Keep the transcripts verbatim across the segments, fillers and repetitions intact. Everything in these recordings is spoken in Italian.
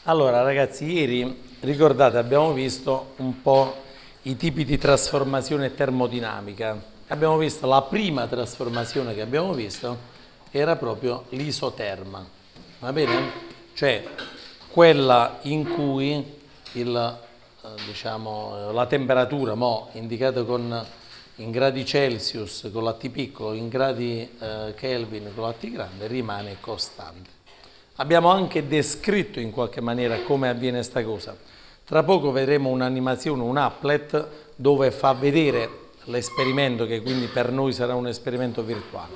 Allora ragazzi, ieri ricordate abbiamo visto un po' i tipi di trasformazione termodinamica. Abbiamo visto la prima trasformazione che abbiamo visto era proprio l'isoterma, va bene? Cioè quella in cui il, eh, diciamo, la temperatura, mo, indicata con, in gradi Celsius con la T piccolo, in gradi eh, Kelvin con la T grande, rimane costante. Abbiamo anche descritto in qualche maniera come avviene sta cosa. Tra poco vedremo un'animazione, un applet, dove fa vedere l'esperimento, che quindi per noi sarà un esperimento virtuale,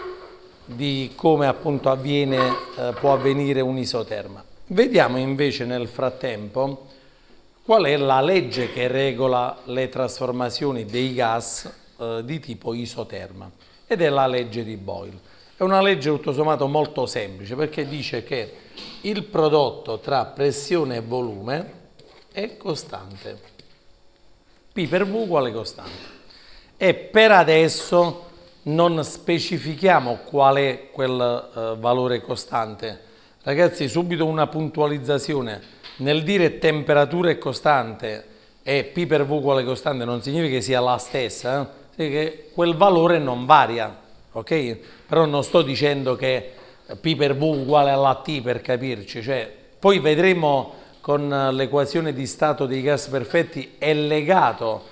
di come appunto avviene, eh, può avvenire un isoterma. Vediamo invece nel frattempo qual è la legge che regola le trasformazioni dei gas eh, di tipo isoterma, ed è la legge di Boyle. È una legge tutto sommato molto semplice, perché dice che il prodotto tra pressione e volume è costante. P per V uguale costante. E per adesso non specifichiamo qual è quel eh, valore costante. Ragazzi, subito una puntualizzazione. Nel dire temperatura è costante e P per V uguale costante non significa che sia la stessa, eh? Significa che quel valore non varia. Ok? Però non sto dicendo che P per V uguale alla T, per capirci, cioè, poi vedremo con l'equazione di stato dei gas perfetti è legato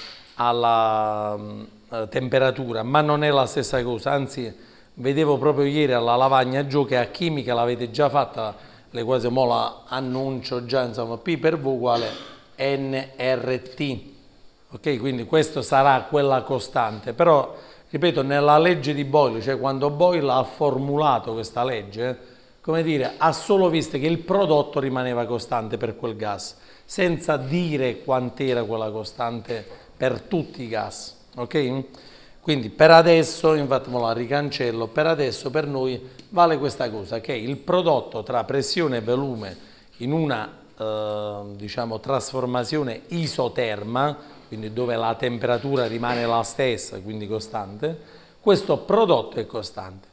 alla uh, temperatura, ma non è la stessa cosa, anzi vedevo proprio ieri alla lavagna giù che a chimica l'avete già fatta l'equazione, mo la annuncio già, insomma, P per V uguale N R T, ok? Quindi questo sarà quella costante, però ripeto, nella legge di Boyle, cioè quando Boyle ha formulato questa legge, come dire, ha solo visto che il prodotto rimaneva costante per quel gas, senza dire quant'era quella costante per tutti i gas, ok? Quindi per adesso, infatti me la ricancello, per adesso per noi vale questa cosa, che il prodotto tra pressione e volume in una, eh, diciamo, trasformazione isoterma, quindi dove la temperatura rimane la stessa, quindi costante, questo prodotto è costante.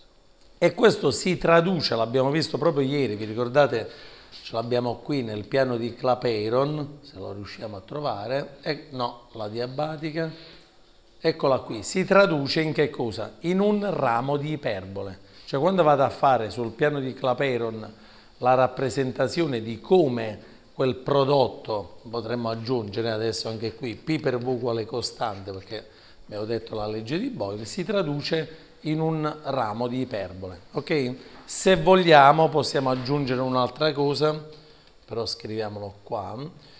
E questo si traduce, l'abbiamo visto proprio ieri, vi ricordate, ce l'abbiamo qui nel piano di Clapeyron, se lo riusciamo a trovare, e no, la diabatica, eccola qui, si traduce in che cosa? In un ramo di iperbole. Cioè quando vado a fare sul piano di Clapeyron la rappresentazione di come quel prodotto, potremmo aggiungere adesso anche qui, P per V uguale costante, perché abbiamo detto la legge di Boyle, si traduce in un ramo di iperbole, ok? Se vogliamo possiamo aggiungere un'altra cosa, però scriviamolo qua,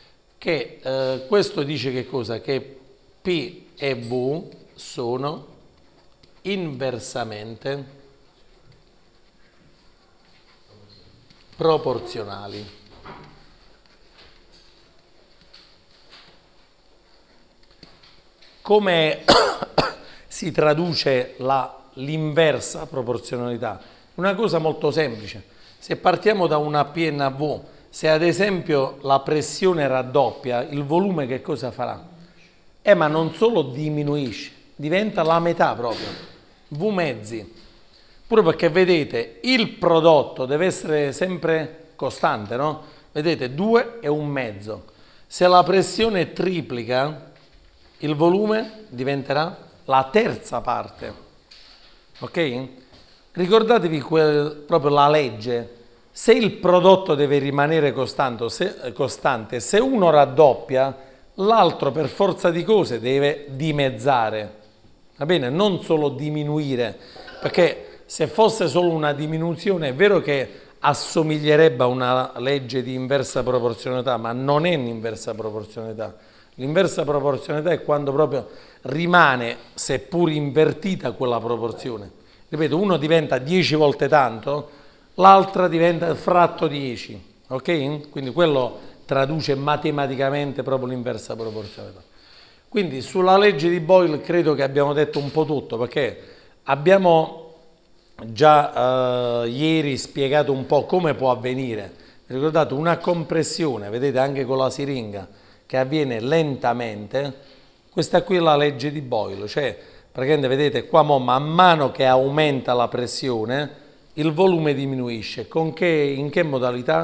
che eh, questo dice che cosa? Che P e V sono inversamente proporzionali. Come si traduce l'inversa proporzionalità? Una cosa molto semplice. Se partiamo da una P N V, se ad esempio la pressione raddoppia, il volume che cosa farà? Eh, ma non solo diminuisce, diventa la metà proprio, V mezzi. Pure perché vedete, il prodotto deve essere sempre costante, no? Vedete, due e un mezzo. Se la pressione triplica, il volume diventerà la terza parte, ok? Ricordatevi quel, proprio la legge, se il prodotto deve rimanere costante, se, costante, se uno raddoppia, l'altro per forza di cose deve dimezzare, va bene? Non solo diminuire, perché se fosse solo una diminuzione è vero che assomiglierebbe a una legge di inversa proporzionalità, ma non è un'inversa proporzionalità. L'inversa proporzionalità è quando proprio rimane, seppur invertita, quella proporzione. Ripeto, uno diventa dieci volte tanto, l'altra diventa fratto dieci, ok? Quindi quello traduce matematicamente proprio l'inversa proporzionalità. Quindi sulla legge di Boyle credo che abbiamo detto un po' tutto, perché abbiamo già eh, ieri spiegato un po' come può avvenire. Ricordate, una compressione, vedete anche con la siringa, che avviene lentamente, questa qui è la legge di Boyle, cioè praticamente vedete qua mo, man mano che aumenta la pressione il volume diminuisce, con che, in che modalità?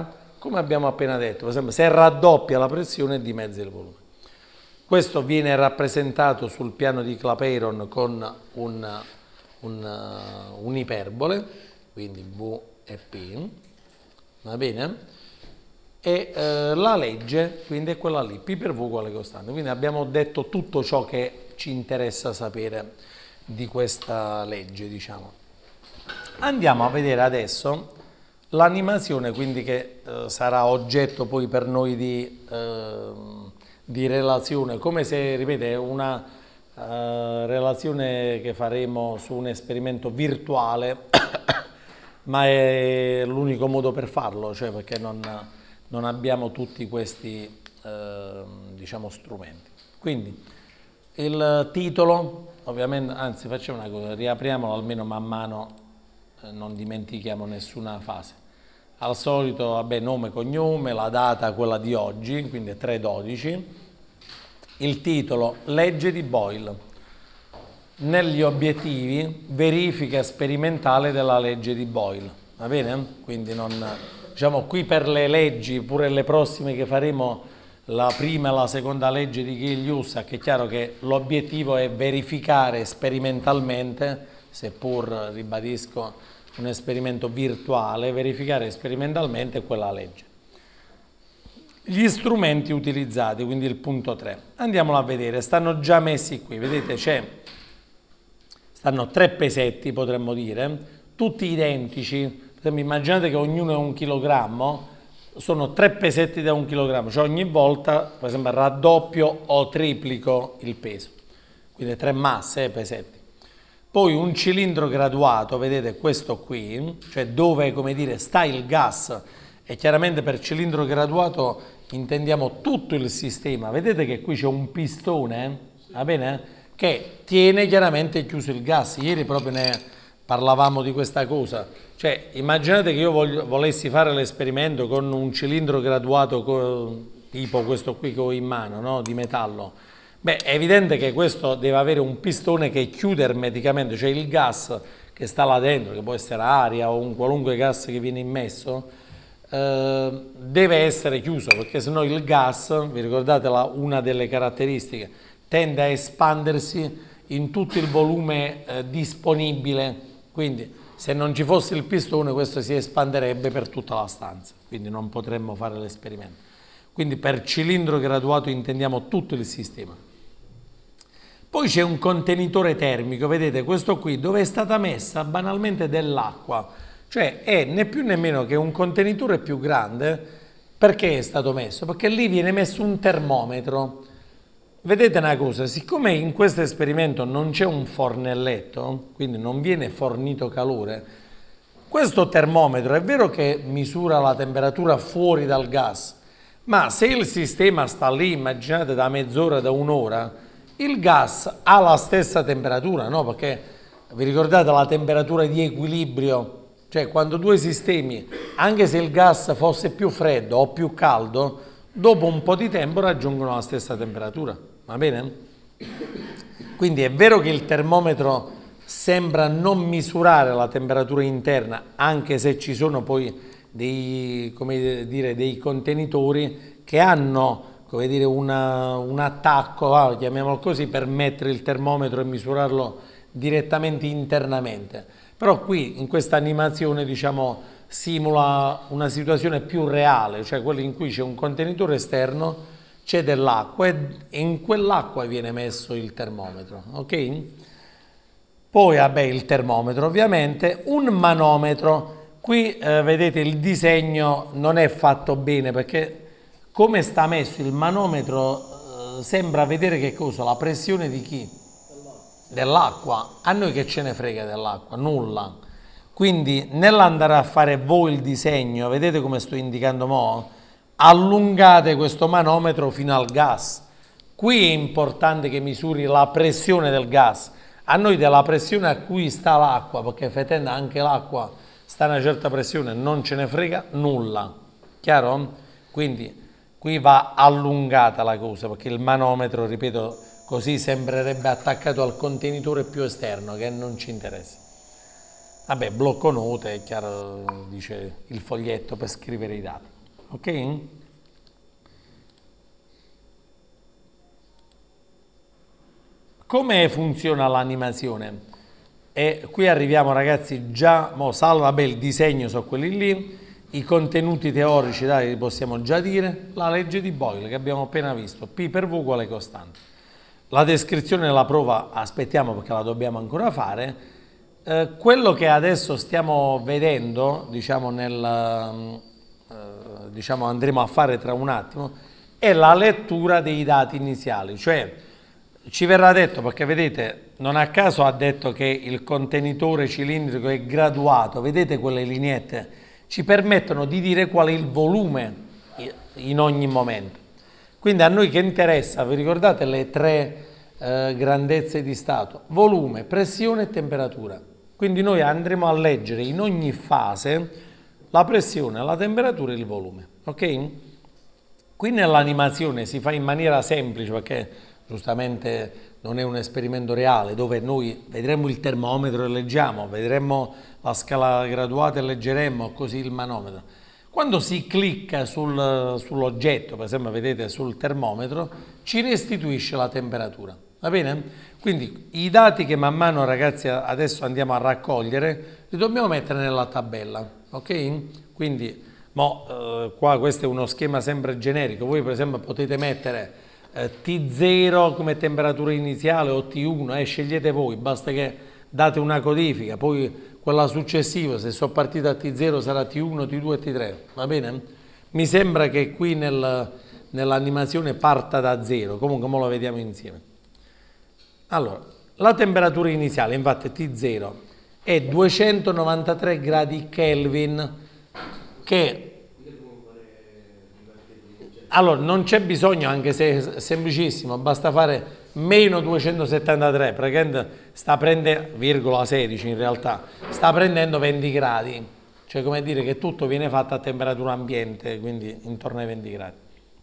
come abbiamo appena detto, per esempio se raddoppia la pressione dimezza il volume. Questo viene rappresentato sul piano di Clapeyron con un, un, un'iperbole, quindi V e P, va bene? E eh, la legge quindi è quella lì, P per V uguale costante. Quindi abbiamo detto tutto ciò che ci interessa sapere di questa legge, diciamo. Andiamo a vedere adesso l'animazione, quindi che eh, sarà oggetto poi per noi di, eh, di relazione, come se, ripeto, è una eh, relazione che faremo su un esperimento virtuale, ma è l'unico modo per farlo, cioè perché non, non abbiamo tutti questi eh, diciamo, strumenti. Quindi il titolo, ovviamente, anzi facciamo una cosa, riapriamolo almeno man mano, eh, non dimentichiamo nessuna fase. Al solito, vabbè, nome, cognome, la data quella di oggi, quindi è tre dodici, il titolo, legge di Boyle. Negli obiettivi, verifica sperimentale della legge di Boyle, va bene? Quindi non, diciamo, qui per le leggi, pure le prossime che faremo, la prima e la seconda legge di Gill-Hussach, è chiaro che l'obiettivo è verificare sperimentalmente, seppur, ribadisco, un esperimento virtuale, verificare sperimentalmente quella legge. Gli strumenti utilizzati, quindi il punto tre, andiamolo a vedere, stanno già messi qui, vedete c'è, stanno tre pesetti potremmo dire, tutti identici, immaginate che ognuno è un chilogrammo, sono tre pesetti da un chilogrammo, cioè ogni volta per esempio raddoppio o triplico il peso, quindi tre masse, eh, pesetti. Poi un cilindro graduato, vedete questo qui, cioè dove, come dire, sta il gas, e chiaramente per cilindro graduato intendiamo tutto il sistema, vedete che qui c'è un pistone, va bene, che tiene chiaramente chiuso il gas. Ieri proprio ne parlavamo di questa cosa, cioè immaginate che io voglio, volessi fare l'esperimento con un cilindro graduato tipo questo qui che ho in mano, no? Di metallo. Beh, è evidente che questo deve avere un pistone che chiude ermeticamente, cioè il gas che sta là dentro, che può essere aria o un qualunque gas che viene immesso, eh, deve essere chiuso, perché sennò il gas, vi ricordate la, una delle caratteristiche, tende a espandersi in tutto il volume eh, disponibile, quindi se non ci fosse il pistone questo si espanderebbe per tutta la stanza, quindi non potremmo fare l'esperimento. Quindi per cilindro graduato intendiamo tutto il sistema. Poi c'è un contenitore termico, vedete questo qui dove è stata messa banalmente dell'acqua, cioè è né più né meno che un contenitore più grande. Perché è stato messo? Perché lì viene messo un termometro. Vedete una cosa, siccome in questo esperimento non c'è un fornelletto, quindi non viene fornito calore, questo termometro è vero che misura la temperatura fuori dal gas, ma se il sistema sta lì, immaginate da mezz'ora, da un'ora, il gas ha la stessa temperatura, no? Perché vi ricordate la temperatura di equilibrio? Cioè quando due sistemi, anche se il gas fosse più freddo o più caldo, dopo un po' di tempo raggiungono la stessa temperatura, va bene? Quindi è vero che il termometro sembra non misurare la temperatura interna, anche se ci sono poi dei, come dire, dei contenitori che hanno, come dire, una, un attacco, ah, chiamiamolo così, per mettere il termometro e misurarlo direttamente internamente. Però qui in questa animazione, diciamo, simula una situazione più reale, cioè quella in cui c'è un contenitore esterno, c'è dell'acqua e in quell'acqua viene messo il termometro, ok? Poi, vabbè, il termometro ovviamente, un manometro. Qui eh, vedete il disegno non è fatto bene perché come sta messo il manometro eh, sembra vedere che cosa? La pressione di chi? Dell'acqua. A noi che ce ne frega dell'acqua? Nulla. Quindi nell'andare a fare voi il disegno, vedete come sto indicando mo'? Allungate questo manometro fino al gas. Qui è importante che misuri la pressione del gas. A noi della pressione a cui sta l'acqua, perché fetenda anche l'acqua sta a una certa pressione, non ce ne frega nulla. Chiaro? Quindi qui va allungata la cosa, perché il manometro, ripeto, così sembrerebbe attaccato al contenitore più esterno, che non ci interessa. Vabbè, blocco note, è chiaro, dice il foglietto per scrivere i dati. ok? Come funziona l'animazione? E qui arriviamo ragazzi già, mo salvo, vabbè, il disegno sono quelli lì, i contenuti teorici dai, li possiamo già dire, la legge di Boyle che abbiamo appena visto, P per V uguale costante. La descrizione della prova aspettiamo perché la dobbiamo ancora fare. Eh, quello che adesso stiamo vedendo, diciamo, nel, eh, diciamo andremo a fare tra un attimo, è la lettura dei dati iniziali, cioè ci verrà detto, perché vedete, non a caso ha detto che il contenitore cilindrico è graduato, vedete quelle lineette, ci permettono di dire qual è il volume in ogni momento. Quindi a noi che interessa, vi ricordate le tre eh, grandezze di stato? Volume, pressione e temperatura. Quindi noi andremo a leggere in ogni fase la pressione, la temperatura e il volume, ok? Qui nell'animazione si fa in maniera semplice perché giustamente non è un esperimento reale dove noi vedremo il termometro e leggiamo, vedremo la scala graduata e leggeremo così il manometro. Quando si clicca sul, sull'oggetto, per esempio vedete sul termometro, ci restituisce la temperatura, va bene? Quindi i dati che man mano ragazzi adesso andiamo a raccogliere li dobbiamo mettere nella tabella, ok? Quindi mo, eh, qua questo è uno schema sempre generico, voi per esempio potete mettere T zero come temperatura iniziale o T uno, eh, scegliete voi, basta che date una codifica, poi quella successiva, se sono partita a T zero sarà T uno, T due e T tre, va bene? Mi sembra che qui nel, nell'animazione parta da zero, comunque mo lo vediamo insieme. Allora, la temperatura iniziale, infatti T zero, è duecentonovantatré gradi Kelvin, che allora, non c'è bisogno, anche se è semplicissimo, basta fare meno duecentosettantatré, praticamente sta prendendo, virgola sedici in realtà, sta prendendo venti gradi, cioè come dire che tutto viene fatto a temperatura ambiente, quindi intorno ai venti gradi.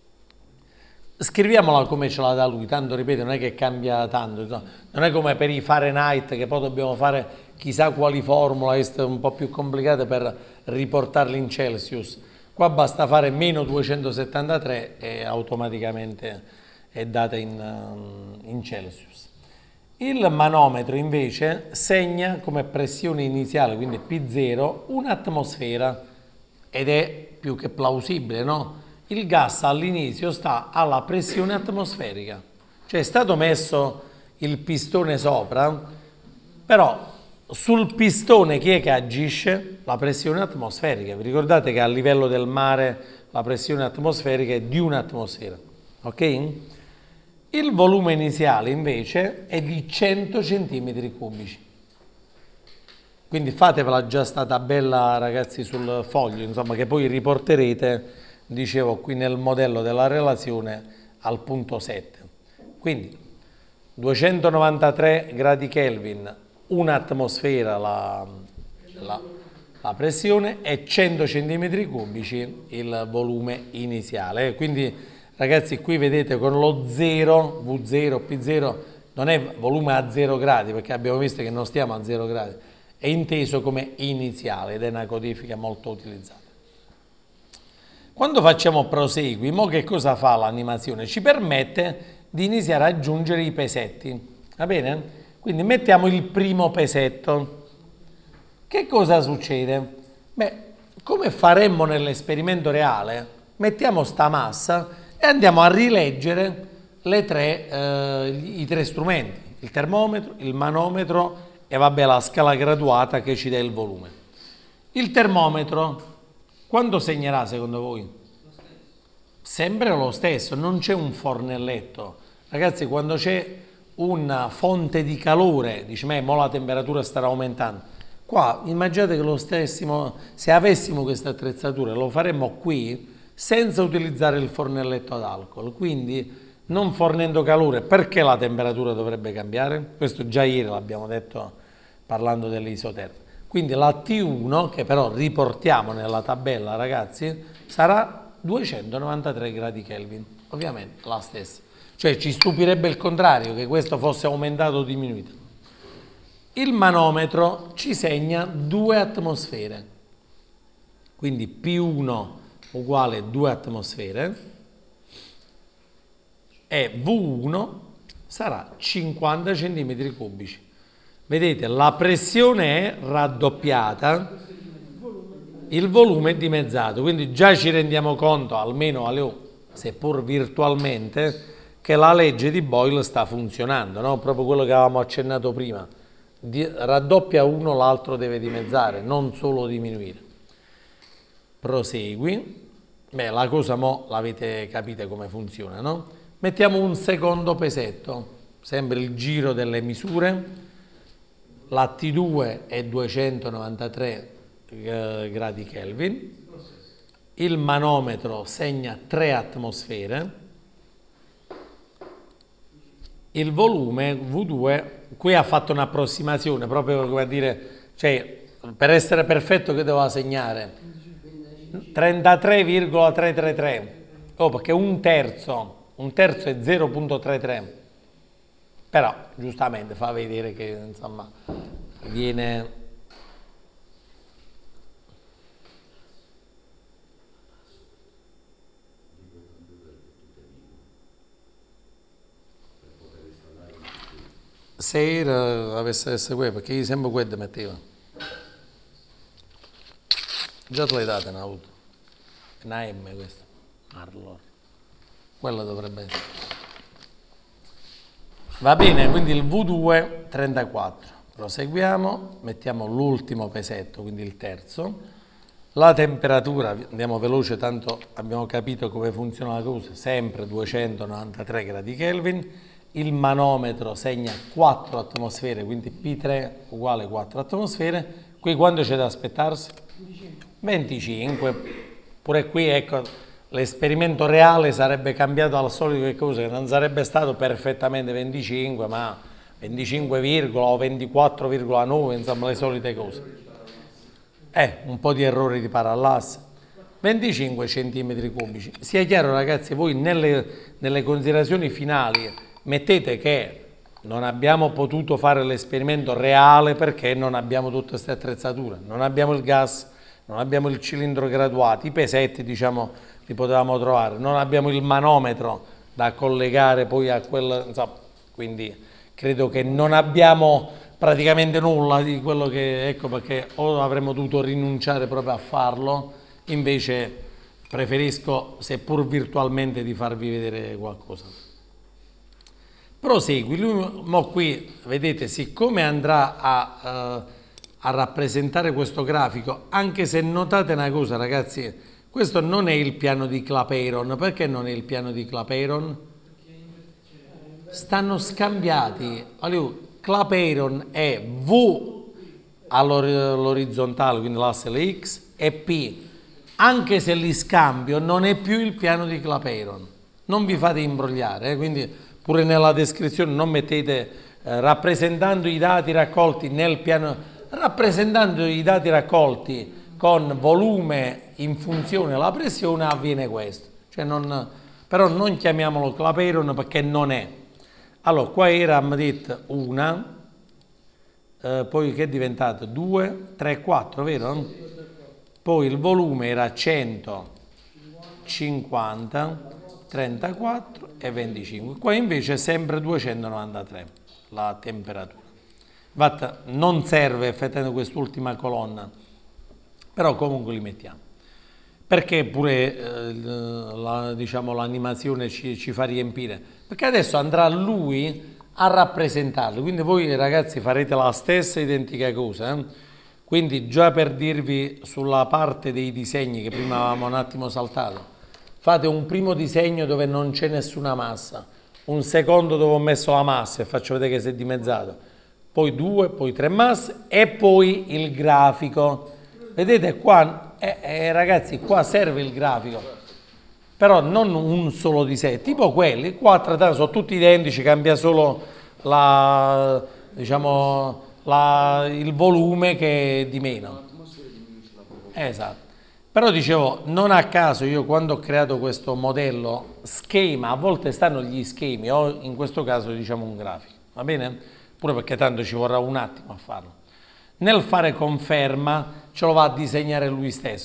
Scriviamola come ce la dà lui, tanto ripeto, non è che cambia tanto, no? Non è come per i Fahrenheit che poi dobbiamo fare chissà quali formule, è un po' più complicate per riportarli in Celsius. Qua basta fare meno duecentosettantatré e automaticamente è data in, in Celsius. Il manometro invece segna come pressione iniziale, quindi P zero, un'atmosfera ed è più che plausibile, no? Il gas all'inizio sta alla pressione atmosferica, cioè è stato messo il pistone sopra, però sul pistone chi è che agisce? La pressione atmosferica. Vi ricordate che a livello del mare la pressione atmosferica è di un'atmosfera, ok? Il volume iniziale invece è di cento centimetri cubici. Quindi fatevela già sta tabella ragazzi sul foglio, insomma, che poi riporterete, dicevo, qui nel modello della relazione al punto sette. Quindi duecentonovantatré gradi Kelvin, un'atmosfera la, la, la pressione e cento centimetri cubici il volume iniziale. Quindi ragazzi qui vedete con lo zero, V zero, P zero, non è volume a zero gradi perché abbiamo visto che non stiamo a zero gradi, è inteso come iniziale ed è una codifica molto utilizzata. Quando facciamo prosegui, mo che cosa fa l'animazione? Ci permette di iniziare ad aggiungere i pesetti, va bene? Quindi mettiamo il primo pesetto. Che cosa succede? Beh, come faremmo nell'esperimento reale, mettiamo sta massa e andiamo a rileggere le tre, eh, i tre strumenti, il termometro, il manometro e vabbè la scala graduata che ci dà il volume. Il termometro, quando segnerà secondo voi? Sempre lo stesso, non c'è un fornelletto. Ragazzi, quando c'è una fonte di calore, dice, ma mo la temperatura starà aumentando. Qua immaginate che lo stessimo, se avessimo questa attrezzatura, lo faremmo qui senza utilizzare il fornelletto ad alcol. Quindi non fornendo calore, perché la temperatura dovrebbe cambiare? Questo già ieri l'abbiamo detto parlando dell'isotermia. Quindi la T uno, che però riportiamo nella tabella ragazzi, sarà duecentonovantatré gradi Kelvin, ovviamente la stessa. Cioè ci stupirebbe il contrario, che questo fosse aumentato o diminuito. Il manometro ci segna due atmosfere, quindi P uno uguale due atmosfere e V uno sarà cinquanta centimetri cubici. Vedete, la pressione è raddoppiata, il volume è dimezzato, quindi già ci rendiamo conto, almeno seppur virtualmente, che la legge di Boyle sta funzionando, no? Proprio quello che avevamo accennato prima. Di, raddoppia uno, l'altro deve dimezzare, non solo diminuire. Prosegui. Beh, la cosa mo l'avete capita come funziona, no? Mettiamo un secondo pesetto, sempre il giro delle misure, la T due è duecentonovantatré eh, gradi Kelvin, il manometro segna tre atmosfere, il volume V due, qui ha fatto un'approssimazione, proprio come a dire, cioè per essere perfetto che doveva segnare? trentatré virgola trecentotrentatré, oh, perché un terzo. Un terzo è zero virgola trentatré, però giustamente fa vedere che insomma viene se era, avesse essere quello, perché io sempre quello metteva, già te l'hai data una auto, una M questa, allora quella dovrebbe essere. Va bene, quindi il V due trentaquattro. Proseguiamo, mettiamo l'ultimo pesetto, quindi il terzo. La temperatura, andiamo veloce, tanto abbiamo capito come funziona la cosa, sempre duecentonovantatré gradi Kelvin. Il manometro segna quattro atmosfere, quindi P tre uguale quattro atmosfere. Qui quando c'è da aspettarsi? venticinque. Pure qui, ecco, l'esperimento reale sarebbe cambiato al solito, che cosa? Che non sarebbe stato perfettamente venticinque, ma venticinque, o ventiquattro virgola nove, insomma le solite cose. Eh, un po' di errori di parallasse. venticinque centimetri cubici. Sia chiaro ragazzi, voi nelle, nelle considerazioni finali mettete che non abbiamo potuto fare l'esperimento reale perché non abbiamo tutte queste attrezzature, non abbiamo il gas, non abbiamo il cilindro graduato, i pesetti diciamo li potevamo trovare, non abbiamo il manometro da collegare poi a quel, insomma, quindi credo che non abbiamo praticamente nulla di quello che, ecco perché o avremmo dovuto rinunciare proprio a farlo, invece preferisco, seppur virtualmente, di farvi vedere qualcosa. Prosegui, lui mo qui, vedete, siccome andrà a, uh, a rappresentare questo grafico, anche se notate una cosa ragazzi, questo non è il piano di Clapeyron. Perché non è il piano di Clapeyron? Stanno scambiati. Allora, Clapeyron è V all'orizzontale, quindi l'asse X, e P. Anche se li scambio, non è più il piano di Clapeyron. Non vi fate imbrogliare, eh? Quindi pure nella descrizione non mettete eh, rappresentando i dati raccolti nel piano, rappresentando i dati raccolti con volume in funzione della pressione avviene questo, cioè non, però non chiamiamolo Clapeyron perché non è. Allora qua era, mi detto, una, eh, poi che è diventato? due, tre, quattro, vero? Poi il volume era centocinquanta, trentaquattro e venticinque, qua invece è sempre duecentonovantatré la temperatura. Infatti non serve effettivamente quest'ultima colonna, però comunque li mettiamo. Perché pure eh, la, diciamo, l'animazione ci, ci fa riempire? Perché adesso andrà lui a rappresentarli, quindi voi ragazzi farete la stessa identica cosa. Eh? Quindi già per dirvi sulla parte dei disegni che prima avevamo un attimo saltato, fate un primo disegno dove non c'è nessuna massa, un secondo dove ho messo la massa e faccio vedere che si è dimezzato, poi due, poi tre masse e poi il grafico. Vedete qua, eh, eh, ragazzi, qua serve il grafico, però non un solo disegno, tipo quelli, qua trattati sono tutti identici, cambia solo la, diciamo, la, il volume che è di meno. Esatto. Però dicevo, non a caso io quando ho creato questo modello schema, a volte stanno gli schemi, o in questo caso diciamo un grafico, va bene? Pure perché tanto ci vorrà un attimo a farlo. Nel fare conferma ce lo va a disegnare lui stesso.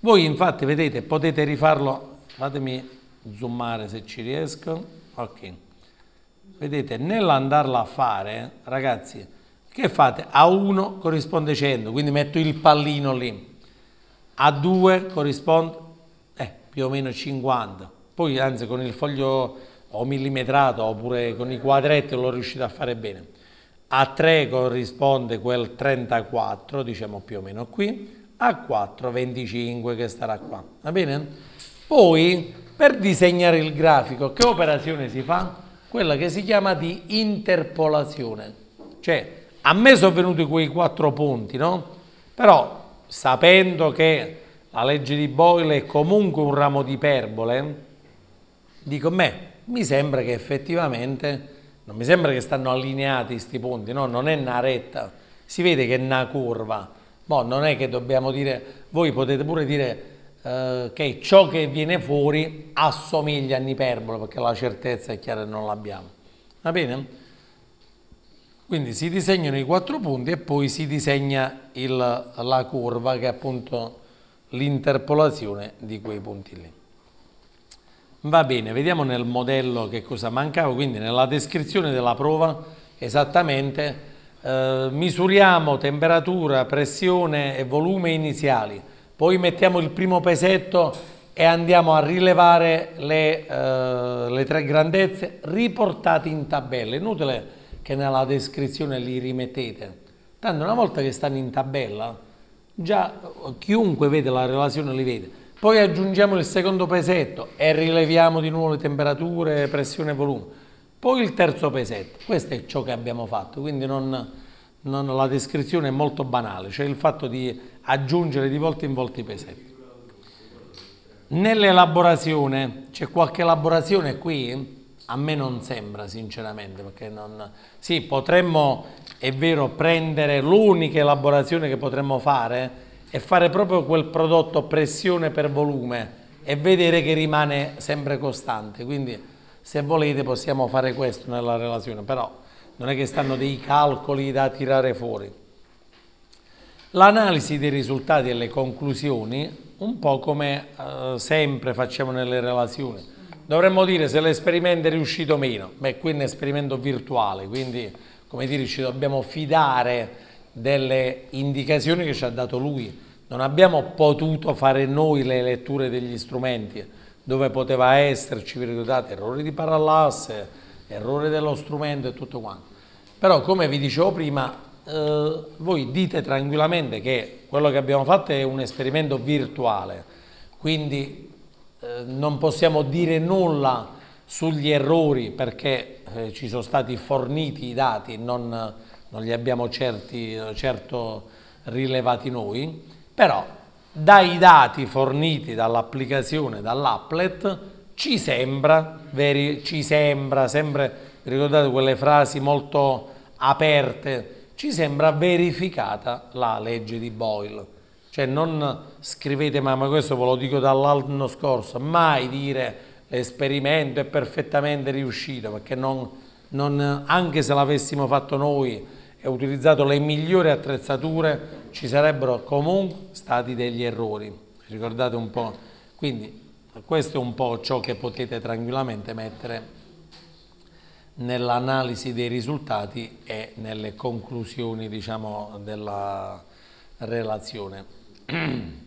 Voi infatti vedete, potete rifarlo, fatemi zoomare se ci riesco, ok. Vedete, nell'andarla a fare, ragazzi, che fate? A uno corrisponde cento, quindi metto il pallino lì. A due corrisponde eh, più o meno cinquanta. Poi anzi con il foglio o millimetrato oppure con i quadretti l'ho riuscito a fare bene. A tre corrisponde quel trentaquattro, diciamo più o meno qui. A quattro venticinque che starà qua, va bene? Poi per disegnare il grafico che operazione si fa? Quella che si chiama di interpolazione, cioè a me sono venuti quei quattro punti, no? Però sapendo che la legge di Boyle è comunque un ramo di iperbole, dico me, mi sembra che effettivamente, non mi sembra che stanno allineati questi punti, no? Non è una retta, si vede che è una curva. Boh, non è che dobbiamo dire, voi potete pure dire eh, che ciò che viene fuori assomiglia a un'iperbole, perché la certezza è chiara che non l'abbiamo. Va bene? Quindi si disegnano i quattro punti e poi si disegna il, la curva, che è appunto l'interpolazione di quei punti lì. Va bene, vediamo nel modello che cosa mancava, quindi nella descrizione della prova esattamente. Eh, misuriamo temperatura, pressione e volume iniziali, poi mettiamo il primo pesetto e andiamo a rilevare le, eh, le tre grandezze riportate in tabella. Inutile che nella descrizione li rimettete, tanto una volta che stanno in tabella già chiunque vede la relazione li vede. Poi aggiungiamo il secondo pesetto e rileviamo di nuovo le temperature, pressione e volume. Poi il terzo pesetto, questo è ciò che abbiamo fatto, quindi non, non, la descrizione è molto banale, cioè il fatto di aggiungere di volta in volta i pesetti. Nell'elaborazione, c'è qualche elaborazione qui? A me non sembra sinceramente, perché non... Sì, potremmo, è vero, prendere l'unica elaborazione che potremmo fare e fare proprio quel prodotto pressione per volume e vedere che rimane sempre costante, quindi... Se volete possiamo fare questo nella relazione, però non è che stanno dei calcoli da tirare fuori. L'analisi dei risultati e le conclusioni, un po' come eh, sempre facciamo nelle relazioni. Dovremmo dire se l'esperimento è riuscito o meno. Beh, qui è un esperimento virtuale, quindi come dire ci dobbiamo fidare delle indicazioni che ci ha dato lui. Non abbiamo potuto fare noi le letture degli strumenti, dove poteva esserci, vi ricordate, errori di parallasse, errori dello strumento e tutto quanto. Però come vi dicevo prima, eh, voi dite tranquillamente che quello che abbiamo fatto è un esperimento virtuale, quindi eh, non possiamo dire nulla sugli errori perché eh, ci sono stati forniti i dati, non, non li abbiamo certi, certo rilevati noi, però dai dati forniti dall'applicazione, dall'applet, ci sembra, veri, ci sembra, sempre, ricordate quelle frasi molto aperte, ci sembra verificata la legge di Boyle. Cioè non scrivete, ma, ma questo ve lo dico dall'anno scorso, mai dire l'esperimento è perfettamente riuscito, perché non, non, anche se l'avessimo fatto noi e utilizzato le migliori attrezzature, ci sarebbero comunque stati degli errori, ricordate un po', quindi questo è un po' ciò che potete tranquillamente mettere nell'analisi dei risultati e nelle conclusioni, diciamo, della relazione.